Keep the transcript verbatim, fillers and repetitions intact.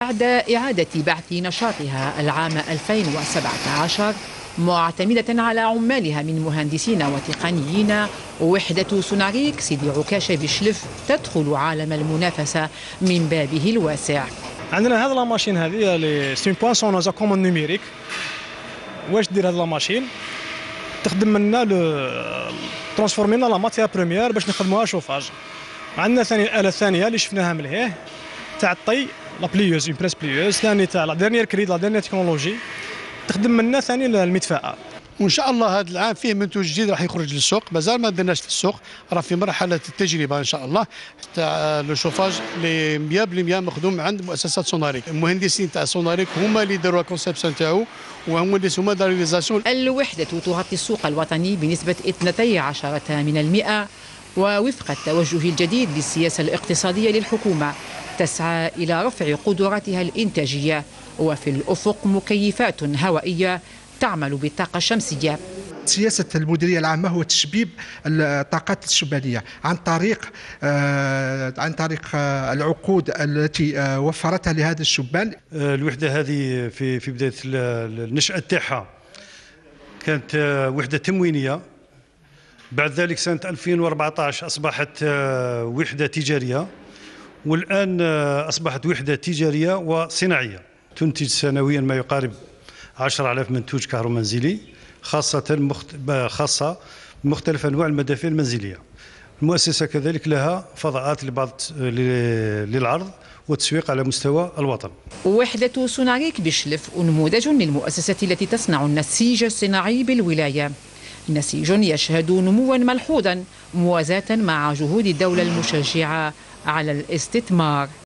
بعد إعادة بعث نشاطها العام ألفين وسبعة عشر معتمدة على عمالها من مهندسين وتقنيين، وحدة سوناريك سيدي عكاشة بشلف تدخل عالم المنافسة من بابه الواسع. عندنا هذه لاماشين هذه لي سي بوانسونوز كومون نيميريك. واش دير هذه لاماشين؟ تخدم لنا لو ترانسفورمي لنا لا ماتيير بروميير باش نخدموها شوفاج. عندنا ثاني الآلة الثانية اللي شفناها مليح تاع الطي لا بليوز اون بريس بليوز، ثاني تاع لا ديرنيير كري لا ديرنيير تكنولوجي تخدم لنا ثاني المدفأة. وان شاء الله هذا العام فيه منتوج جديد راح يخرج للسوق، مازال ما درناش في السوق، راه في مرحله التجربه ان شاء الله تاع لو شوفاج اللي مية بالمية مخدوم عند مؤسسات سوناريك. المهندسين تاع سوناريك هما اللي داروا الكونسيبسيون تاعو وهما اللي هما داروا رياليزاسيون. الوحده تغطي السوق الوطني بنسبه اثنتي عشرة من المئة، ووفق التوجه الجديد للسياسه الاقتصاديه للحكومه تسعى الى رفع قدراتها الانتاجيه، وفي الافق مكيفات هوائيه تعمل بالطاقة الشمسية. سياسة المديرية العامة هو تشبيب الطاقات الشبابية عن طريق عن طريق العقود التي وفرتها لهذا الشبان. الوحدة هذه في في بداية النشأة تاعها كانت وحدة تموينية، بعد ذلك سنة ألفين وأربعة عشر أصبحت وحدة تجارية، والآن أصبحت وحدة تجارية وصناعية تنتج سنويا ما يقارب عشرة آلاف منتوج كهرومنزلي، خاصة مخت... خاصة بمختلف أنواع المدافع المنزلية. المؤسسة كذلك لها فضاءات لبعض للعرض والتسويق على مستوى الوطن. وحدة سوناريك بشلف نموذج للمؤسسة التي تصنع النسيج الصناعي بالولاية، نسيج يشهد نموا ملحوظا موازاة مع جهود الدولة المشجعة على الاستثمار.